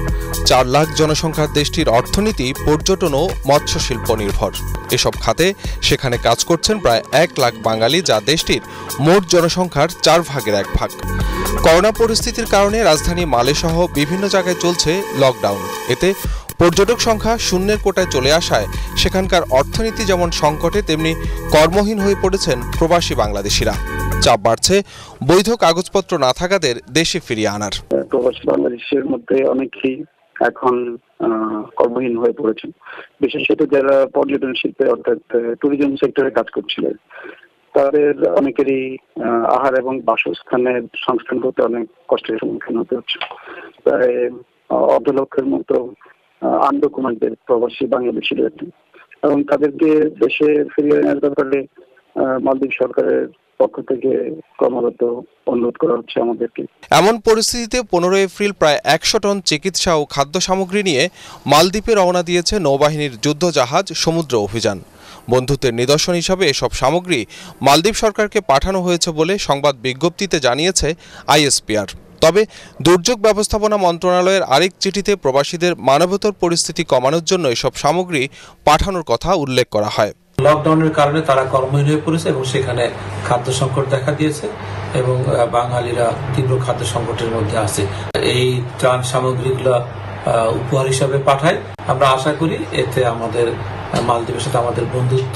[SPEAKER 3] চার লাখ জনসংখ্যার দেশটির অর্থনীতি পর্যটন ও মৎস্য শিল্প নির্ভর। এসব খাতে সেখানে কাজ করছেন প্রায় এক লাখ বাঙালি, যা দেশটির মোট জনসংখ্যার চার ভাগের এক ভাগ। করোনা পরিস্থিতির কারণে রাজধানী মালে সহ বিভিন্ন জায়গায় চলছে লকডাউন। এতে পর্যটক সংখ্যা শূন্যের কোটায় চলে আসায় সেখানকার অর্থনীতি যেমন সংকটে, তেমনি কর্মহীন হয়ে পড়েছেন প্রবাসী বাংলাদেশিরা। চাপ বাড়ছে বৈধ কাগজপত্র না থাকাদের দেশে ফিরিয়ে আনার।
[SPEAKER 8] প্রবাসী বাংলাদেশের মধ্যে অনেকেই এখন কর্মহীন হয়ে পড়েছেন, বিশেষত যারা পর্যটন শিল্পে অর্থাৎ ট্যুরিজম সেক্টরে কাজ করছিলেন। তাদের অনেকেরই আহার এবং বাসস্থানের সংস্থান করতে অনেক কষ্টের সম্মুখীন হতে হচ্ছে। প্রায় অর্ধ লক্ষের মতো আনডকুমেন্টেড প্রবাসী বাংলাদেশি রয়েছে এবং তাদেরকে দেশে ফিরিয়ে আনার ব্যাপারে মালদ্বীপ সরকারের পক্ষ থেকে ক্রমাগত অনুরোধ করা হচ্ছে আমাদেরকে।
[SPEAKER 3] এমন পরিস্থিতিতে পনেরোই এপ্রিল প্রায় একশো টন চিকিৎসা ও খাদ্য সামগ্রী নিয়ে মালদ্বীপে রওনা দিয়েছে নৌবাহিনীর যুদ্ধ জাহাজ সমুদ্র অভিযান। বন্ধুত্বের নিদর্শন হিসাবে এসব সামগ্রী মালদ্বীপ সরকারকে পাঠানো হয়েছে বলে সংবাদ বিজ্ঞপ্তিতে জানিয়েছে আইএসপিআর। তবে দুর্যোগ ব্যবস্থাপনা মন্ত্রণালয়ের আরেক চিঠিতে প্রবাসীদের মানবতর পরিস্থিতি কমানোর জন্য এসব সামগ্রী পাঠানোর কথা উল্লেখ করা হয়।
[SPEAKER 9] লকডাউনের কারণে তারা কর্মহীন হয়ে পড়েছে এবং সেখানে খাদ্য সংকট দেখা দিয়েছে এবং বাঙালিরা তীব্র খাদ্য সংকটের মধ্যে আছে। এই ত্রাণ সামগ্রীগুলো উপহার হিসাবে পাঠায়। আমরা আশা করি এতে আমাদের মালদ্বীপের সাথে আমাদের বন্ধুত্ব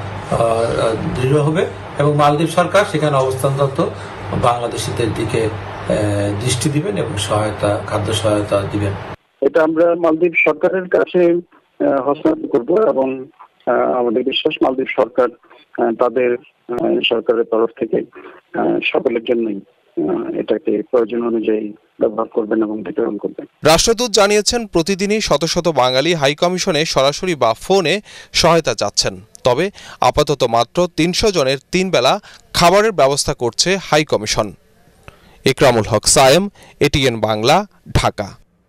[SPEAKER 9] দৃঢ় হবে এবং মালদ্বীপ সরকার সেখানে অবস্থানরত বাংলাদেশিদের দিকে দৃষ্টি দিবেন এবং সহায়তা খাদ্য সহায়তা দিবেন।
[SPEAKER 8] এটা আমরা মালদ্বীপ সরকারের কাছে হস্তান্তর করব এবং আমাদের বিশ্বাস মালদ্বীপ সরকার তাদের সরকারের তরফ থেকে সকলের জন্যই এটাকে প্রয়োজন অনুযায়ী ব্যবহার করবেন এবং বিতরণ করবেন।
[SPEAKER 3] রাষ্ট্রদূত জানিয়েছেন প্রতিদিনই শত শত বাঙালি হাই কমিশনে সরাসরি বা ফোনে সহায়তা চাচ্ছেন। তবে আপাতত মাত্র তিনশো জনের তিন বেলা খাবারের ব্যবস্থা করছে high commission. Ikramul Haque Sayem, ATN Bangla, Dhaka.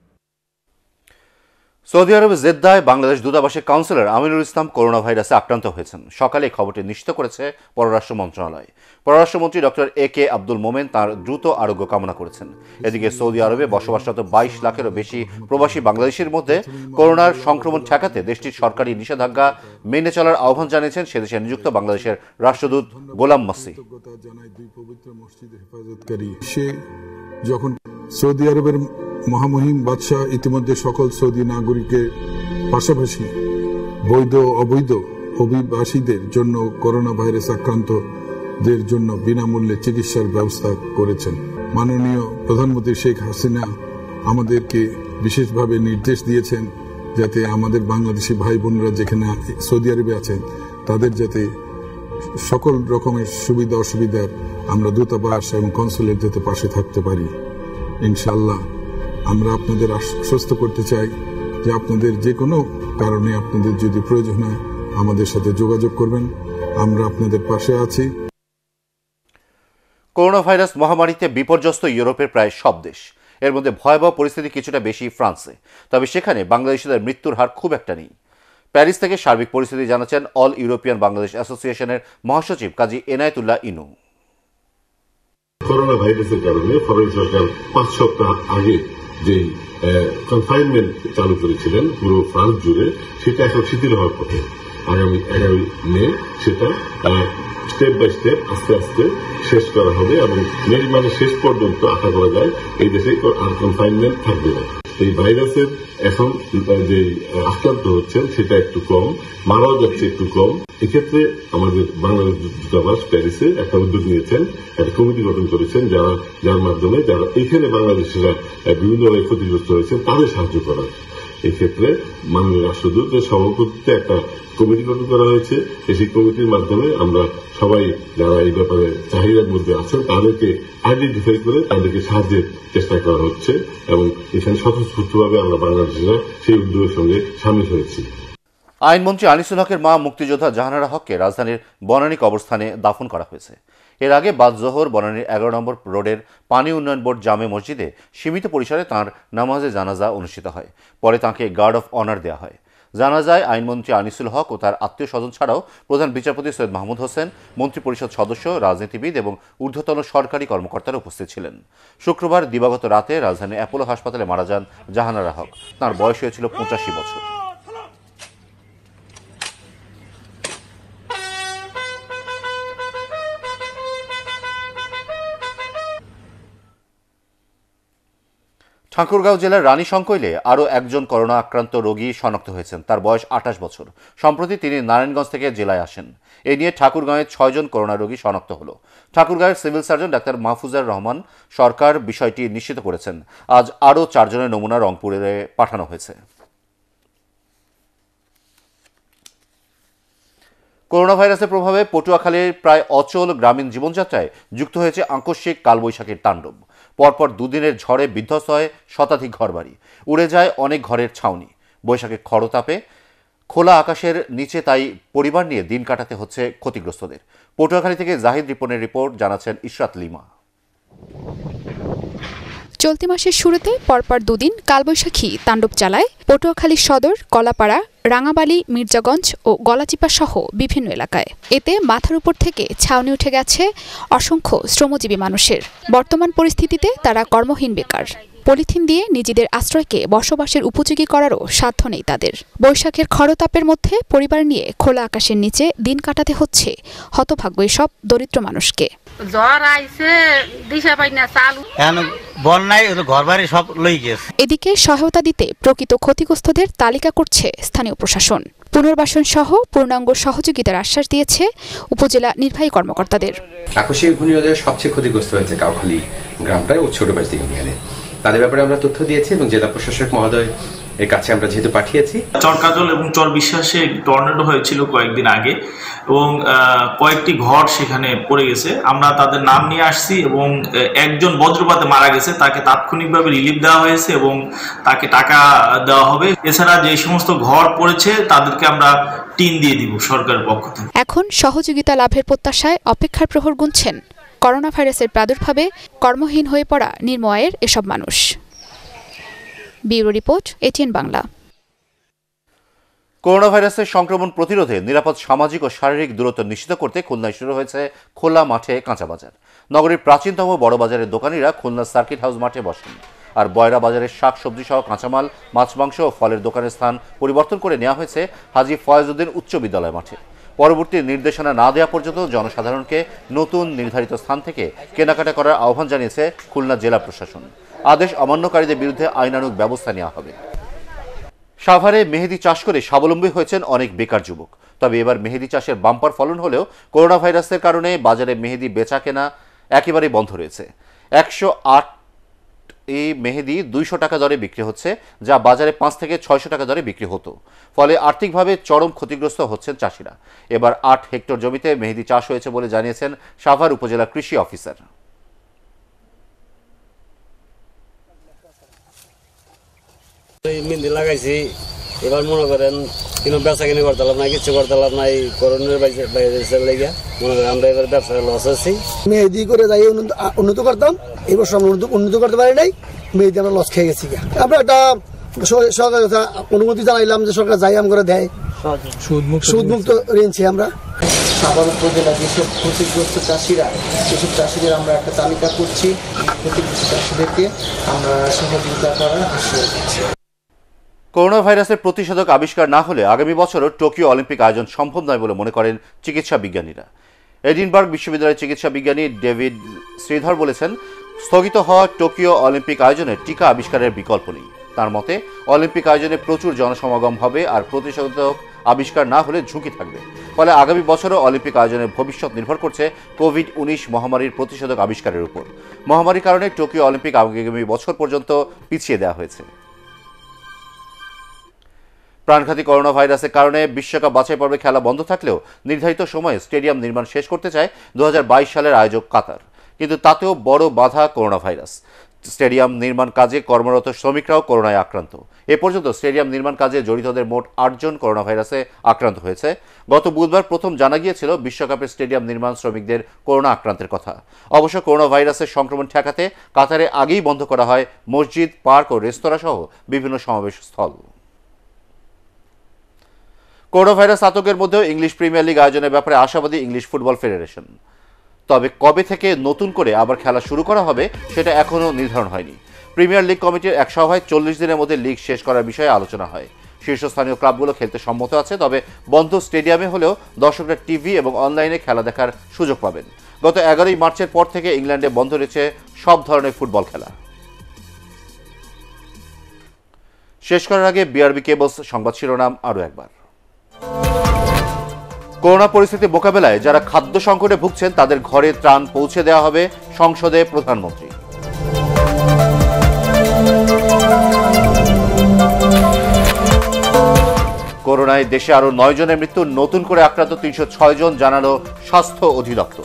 [SPEAKER 1] Saudi আরবের জেদ্দায় বাংলাদেশ দূতাবাসের কাউন্সিলর আমিনুল ইসলাম করোনা ভাইরাসে আক্রান্ত হয়েছেন। সকালে খবরটি নিশ্চিত করেছে পররাষ্ট্র মন্ত্রণালয়। পররাষ্ট্রমন্ত্রী ডক্টর এ কে আব্দুল মোমেন তাঁর দ্রুত আরোগ্য কামনা করেছেন। এদিকে সৌদি আরবে বসবাসরত বাইশ লাখেরও বেশি প্রবাসী বাংলাদেশির মধ্যে করোনার সংক্রমণ ঠেকাতে দেশটির সরকারি নিষেধাজ্ঞা মেনে চলার আহ্বান জানিয়েছেন সেদেশে নিযুক্ত বাংলাদেশের রাষ্ট্রদূত গোলাম মাসি।
[SPEAKER 18] যখন সৌদি আরবের মহামহিম বাদশাহ ইতিমধ্যে সকল সৌদি নাগরিকের পাশাপাশি বৈধ অবৈধ অভিবাসীদের জন্য করোনা ভাইরাস আক্রান্তদের জন্য বিনামূল্যে চিকিৎসার ব্যবস্থা করেছেন। মাননীয় প্রধানমন্ত্রী শেখ হাসিনা আমাদেরকে বিশেষভাবে নির্দেশ দিয়েছেন যাতে আমাদের বাংলাদেশি ভাই বোনরা যেখানে সৌদি আরবে আছেন তাদের যাতে সকল রকমের সুবিধা অসুবিধার আমরা দূতাবাস এবং কনসুলেট যাতে পাশে থাকতে পারি। ইনশাআল্লাহ আমরা আপনাদের আশ্বস্ত করতে চাই যে আপনাদের যে কোনো কারণে আপনাদের যদি প্রয়োজন হয় আমাদের সাথে যোগাযোগ করবেন, আমরা আপনাদের পাশে আছি।
[SPEAKER 1] করোনা ভাইরাস মহামারীতে বিপর্যস্ত ইউরোপের প্রায় সব দেশ। এর মধ্যে ভয়াবহ পরিস্থিতি কিছুটা বেশি ফ্রান্সে। তবে সেখানে বাংলাদেশিদের মৃত্যুর হার খুব একটা নেই। প্যারিস থেকে সার্বিক পরিস্থিতি জানাচ্ছেন অল ইউরোপিয়ান বাংলাদেশ অ্যাসোসিয়েশনের মহাসচিব কাজী এনায়েতুল্লাহ ইনু।
[SPEAKER 10] করোনা ভাইরাসের কারণে ফরেন সরকার পাঁচ সপ্তাহ আগে যে কনফাইনমেন্ট চালু করেছিলেন পুরো ফ্রান্স জুড়ে, সেটা এখন শিথিল হওয়ার পথে। আগামী এগারোই মে সেটা স্টেপ বাই স্টেপ আস্তে আস্তে শেষ করা হবে এবং মে মাসের শেষ পর্যন্ত আশা করা যায় এই দেশে আর কনফাইনমেন্ট থাকবে না। এই ভাইরাসের এখন যে আক্রান্ত হচ্ছেন সেটা একটু কম, মারাও যাচ্ছে একটু কম। এক্ষেত্রে আমাদের বাংলাদেশ দূতাবাস প্যারিসে একটা উদ্যোগ নিয়েছেন, একটা কমিটি গঠন করেছেন যারা যার মাধ্যমে যারা এখানে বাংলাদেশিরা বিভিন্নভাবে ক্ষতিগ্রস্ত হয়েছেন তাদের সাহায্য করা। এক্ষেত্রে মাননীয় রাষ্ট্রদূতের সভাপতিত্বে একটা কমিটি গঠন করা হয়েছে। সেই কমিটির মাধ্যমে আমরা সবাই যারা এই ব্যাপারে চাহিদার মধ্যে আছেন তাদেরকে আইডেন্টিফাই করে তাদেরকে সাহায্যের চেষ্টা করা হচ্ছে এবং এখানে স্বতঃস্ফূর্তভাবে আমরা বাংলাদেশিরা সেই উদ্যোগের সঙ্গে সামিল হয়েছি।
[SPEAKER 1] আইনমন্ত্রী আনিসুল হকের মা মুক্তিযোদ্ধা জাহানারা হককে রাজধানীর বনানী কবরস্থানে দাফন করা হয়েছে। এর আগে বাদ জোহর বনানীর এগারো নম্বর রোডের পানি উন্নয়ন বোর্ড জামে মসজিদে সীমিত পরিসরে তাঁর নামাজে জানাজা অনুষ্ঠিত হয়। পরে তাঁকে গার্ড অফ অনার দেওয়া হয়। জানা যায় আইনমন্ত্রী আনিসুল হক ও তার আত্মীয় স্বজন ছাড়াও প্রধান বিচারপতি সৈয়দ মাহমুদ হোসেন, মন্ত্রিপরিষদ সদস্য, রাজনীতিবিদ এবং ঊর্ধ্বতন সরকারি কর্মকর্তারা উপস্থিত ছিলেন। শুক্রবার দিবাগত রাতে রাজধানীর অ্যাপোলো হাসপাতালে মারা যান জাহানারা হক। তাঁর বয়স হয়েছিল পঁচাশি বছর। ঠাকুরগাঁও জেলার রানীশংকৈলে আরও একজন করোনা আক্রান্ত রোগী শনাক্ত হয়েছেন। তার বয়স আঠাশ বছর। সম্প্রতি তিনি নারায়ণগঞ্জ থেকে জেলায় আসেন। এ নিয়ে ঠাকুরগাঁওয়ে ছয়জন করোনা রোগী শনাক্ত হলো। ঠাকুরগাঁওয়ের civil surgeon doctor Mahfuzar Rahman Sarkar বিষয়টি নিশ্চিত করেছেন। আজ আরও চারজনের নমুনা রংপুরে পাঠানো হয়েছে। করোনা ভাইরাসের প্রভাবে পটুয়াখালীর প্রায় অচল গ্রামীণ জীবনযাত্রায় যুক্ত হয়েছে আকস্মিক কালবৈশাখীর তাণ্ডব। পরপর দুদিনের ঝড়ে বিধ্বস্ত হয় শতাধিক ঘরবাড়ি, উড়ে যায় অনেক ঘরের ছাউনি। বৈশাখের খরতাপে খোলা আকাশের নিচে তাই পরিবার নিয়ে দিন কাটাতে হচ্ছে ক্ষতিগ্রস্তদের। পটুয়াখালী থেকে জাহিদ রিপনের রিপোর্ট, জানাচ্ছেন ইশরাত লিমা।
[SPEAKER 6] চলতি মাসের শুরুতে পরপর দুদিন কালবৈশাখী তাণ্ডব চালায় পটুয়াখালী সদর, কলাপাড়া, রাঙাবালি, মির্জাগঞ্জ ও গলাচিপা সহ বিভিন্ন এলাকায়। এতে মাথার উপর থেকে ছাউনি উঠে গেছে অসংখ্য শ্রমজীবী মানুষের। বর্তমান পরিস্থিতিতে তারা কর্মহীন, বেকার। পলিথিন দিয়ে নিজেদের আশ্রয়কে বসবাসের উপযোগী করারও সাধ্য নেই তাদের। বৈশাখের খরতাপের মধ্যে পরিবার নিয়ে খোলা আকাশের নিচে দিন কাটাতে হচ্ছে হতভাগ্য এসব দরিদ্র মানুষকে।
[SPEAKER 11] জ্বর আইছে, দিশা পাই না, চালু
[SPEAKER 12] বন্যায় ঘরবাড়ি সব লই গেছে।
[SPEAKER 6] এদিকে সহায়তা দিতে প্রকৃত ক্ষতিগ্রস্তদের তালিকা করছে স্থানীয় প্রশাসন। পুনর্বাসন সহ পূর্ণাঙ্গ সহযোগিতার আশ্বাস দিয়েছে উপজেলা নির্বাহী কর্মকর্তাদের।
[SPEAKER 13] আকস্মিক ঘূর্ণিঝড়ে সবচেয়ে ক্ষতিগ্রস্ত হয়েছে কাউখালী গ্রামটায় ও ছোটবাড়ি ইউনিয়নে। তাদের ব্যাপারে আমরা তথ্য দিয়েছি এবং জেলা প্রশাসক মহোদয় এর কাছে আমরা যেহেতু পাঠিয়েছি।
[SPEAKER 15] চরকাজল এবং চর বিশ্বাসে টর্নেডো হয়েছিল কয়েকদিন আগে এবং কয়েকটি ঘর সেখানে পড়ে গেছে। আমরা তাদের নাম নিয়ে আসছি এবং একজন বজ্রপাতে মারা গেছে, তাকে তাৎক্ষণিকভাবে রিলিফ দেওয়া হয়েছে এবং তাকে টাকা দেওয়া হবে। এছাড়া যে সমস্ত ঘর পড়েছে তাদেরকে আমরা টিন দিয়ে দিব সরকারের পক্ষ থেকে।
[SPEAKER 6] এখন সহযোগিতা লাভের প্রত্যাশায় অপেক্ষার প্রহর গুনছেন করোনা ভাইরাসের প্রাদুর্ভাবে কর্মহীন হয়ে পড়া নির্ময়ের এসব মানুষ। Bureau report, ATN Bangla.
[SPEAKER 1] Corona ভাইরাসের সংক্রমণ প্রতিরোধে নিরাপদ সামাজিক ও শারীরিক দূরত্ব নিশ্চিত করতে খুলনায় শুরু হয়েছে খোলা মাঠে কাঁচা বাজার। নগরীর প্রাচীনতম বড় বাজারের দোকানিরা খুলনা সার্কিট হাউস মাঠে বসেন। আর বয়রা বাজারের শাক সবজি সহ কাঁচামাল, মাছ, মাংস ও ফলের দোকানের স্থান পরিবর্তন করে নেওয়া হয়েছে হাজী ফয়েজউদ্দিন উচ্চ বিদ্যালয় মাঠে। পরবর্তী নির্দেশনা না দেওয়া পর্যন্ত জনসাধারণকে নতুন নির্ধারিত স্থান থেকে কেনাকাটা করার আহ্বান জানিয়েছে খুলনা জেলা প্রশাসন। আদেশ অমান্যকারীদের বিরুদ্ধে আইনানুগ ব্যবস্থা নেওয়া হবে। সাভারে মেহেদি চাষ করে স্বাবলম্বী হয়েছেন অনেক বেকার যুবক। তবে এবার মেহেদি চাষের বাম্পার ফলন হলেও করোনা ভাইরাসের কারণে বাজারে মেহেদি বেচা কেনা একেবারেই বন্ধ রয়েছে। একশো আট এই মেহেদি দুইশো টাকা দরে বিক্রি হচ্ছে, যা বাজারে পাঁচ থেকে ছয়শো টাকা দরে বিক্রি হতো। ফলে আর্থিকভাবে চরম ক্ষতিগ্রস্ত হচ্ছেন চাষিরা। এবার আট হেক্টর জমিতে মেহেদি চাষ হয়েছে বলে জানিয়েছেন সাভার উপজেলা কৃষি অফিসার।
[SPEAKER 26] মেহেদি লাগাইছি, এবার মনে করেন কিন্তু বেচা কিনে করতে লাভ নাই, কিছু করতে লাভ নাই। করোনার বাইরে লেগে মনে করেন আমরা এবার ব্যবসায় লস আছি।
[SPEAKER 27] মেহেদি করে যাই উন্নত করতাম, এই বছর আমরা উন্নত করতে পারি নাই, মেহেদি আমরা লস খেয়ে গেছি। আমরা একটা সরকার অনুমতি জানাইলাম যে সরকার যাই আম করে দেয়, সুদমুক্ত ঋণছি আমরা।
[SPEAKER 28] সাভার উপজেলা যেসব ক্ষতিগ্রস্ত চাষিরা, সেসব চাষিদের আমরা একটা তালিকা করছি, ক্ষতিগ্রস্ত চাষিদেরকে আমরা সহযোগিতা করার আশ্বাস দিচ্ছি।
[SPEAKER 1] করোনা ভাইরাসের প্রতিষেধক আবিষ্কার না হলে আগামী বছরও টোকিও অলিম্পিক আয়োজন সম্ভব নয় বলে মনে করেন চিকিৎসা বিজ্ঞানীরা। এডিনবার্গ বিশ্ববিদ্যালয়ের চিকিৎসা বিজ্ঞানী ডেভিড শ্রীধর বলেছেন, স্থগিত হওয়া টোকিও অলিম্পিক আয়োজনে টিকা আবিষ্কারের বিকল্প নেই। তার মতে অলিম্পিক আয়োজনে প্রচুর জনসমাগম হবে আর প্রতিষেধক আবিষ্কার না হলে ঝুঁকি থাকবে। ফলে আগামী বছরও অলিম্পিক আয়োজনের ভবিষ্যৎ নির্ভর করছে কোভিড উনিশ মহামারীর প্রতিষেধক আবিষ্কারের উপর। মহামারীর কারণে টোকিও অলিম্পিক আগামী বছর পর্যন্ত পিছিয়ে দেওয়া হয়েছে। প্রাণঘাতী করোনা ভাইরাসের কারণে বিশ্বকাপ বাছাই পর্বে খেলা বন্ধ থাকলেও নির্ধারিত সময়ে স্টেডিয়াম নির্মাণ শেষ করতে চায় দু হাজার বাইশ সালের আয়োজক কাতার। কিন্তু তাতেও বড় বাধা করোনা ভাইরাস। স্টেডিয়াম নির্মাণ কাজে কর্মরত শ্রমিকরাও করোনায় আক্রান্ত। এ পর্যন্ত স্টেডিয়াম নির্মাণ কাজে জড়িতদের মোট আটজন করোনা ভাইরাসে আক্রান্ত হয়েছে। গত বুধবার প্রথম জানা গিয়েছিল বিশ্বকাপের স্টেডিয়াম নির্মাণ শ্রমিকদের করোনা আক্রান্তের কথা। অবশ্য করোনা ভাইরাসের সংক্রমণ ঠেকাতে কাতারে আগেই বন্ধ করা হয় মসজিদ, পার্ক ও রেস্তোরাঁ সহ বিভিন্ন সমাবেশ স্থল। করোনা ভাইরাস আতঙ্কের মধ্যেও ইংলিশ প্রিমিয়ার লিগ আয়োজনের ব্যাপারে আশাবাদী ইংলিশ ফুটবল ফেডারেশন। তবে কবে থেকে নতুন করে আবার খেলা শুরু করা হবে সেটা এখনও নির্ধারণ হয়নি। প্রিমিয়ার লিগ কমিটির এক সভায় চল্লিশ দিনের মধ্যে লিগ শেষ করার বিষয়ে আলোচনা হয়। শীর্ষস্থানীয় ক্লাবগুলো খেলতে সম্মত আছে, তবে বন্ধ স্টেডিয়ামে হলেও দর্শকরা টিভি এবং অনলাইনে খেলা দেখার সুযোগ পাবেন। গত এগারোই মার্চের পর থেকে ইংল্যান্ডে বন্ধ রয়েছে সব ধরনের ফুটবল খেলা। শেষ করার আগে বিআরবি কেবলস সংবাদ শিরোনাম আরও একবার। করোনা পরিস্থিতি মোকাবেলায় যারা খাদ্য সংকটে ভুগছেন তাদের ঘরে ত্রাণ পৌঁছে দেওয়া হবে, সংসদে প্রধানমন্ত্রী। করোনায় দেশে আরো নয় জনের মৃত্যু, নতুন করে আক্রান্ত তিনশো ছয় জন, জানালো স্বাস্থ্য অধিদপ্তর।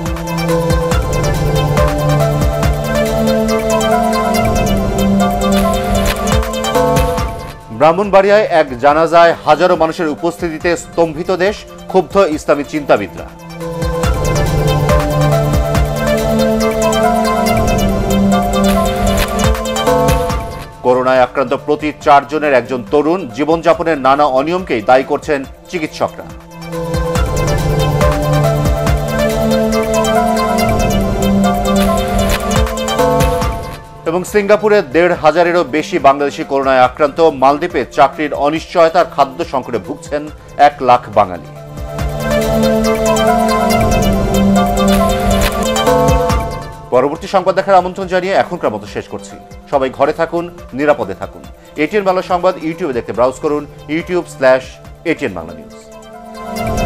[SPEAKER 1] ব্রাহ্মণবাড়িয়ায় এক জানাজায় হাজারো মানুষের উপস্থিতিতে স্তম্ভিত দেশ, ক্ষুব্ধ ইসলামী চিন্তাবিদরা। করোনায় আক্রান্ত প্রতি চারজনের একজন তরুণ, জীবনযাপনের নানা অনিয়মকেই দায়ী করছেন চিকিৎসকরা। এবং সিঙ্গাপুরে দেড় হাজারেরও বেশি বাংলাদেশি করোনায় আক্রান্ত, মালদ্বীপে চাকরির অনিশ্চয়তার খাদ্য সংকটে ভুগছেন এক লাখ বাঙালি। পরবর্তী সংবাদ দেখার আমন্ত্রণ জানিয়ে এখনকার মতো শেষ করছি। সবাই ঘরে থাকুন, নিরাপদে থাকুন। এটিএন বাংলা সংবাদ ইউটিউবে দেখতে ব্রাউজ করুন YouTube slash ATN Bangla news.